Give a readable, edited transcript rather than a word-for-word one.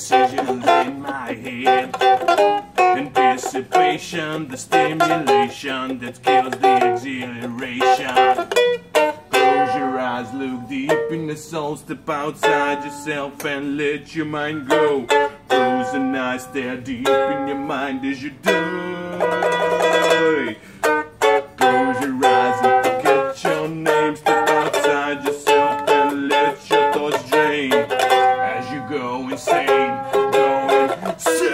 decisions in my head. Anticipation, the stimulation that kills the exhilaration. Close your eyes, look deep in the soul, step outside yourself and let your mind go. Close an eye, stare deep in your mind as you die. Close your eyes and forget your name, step outside yourself and let your thoughts drain as you go insane, go insane.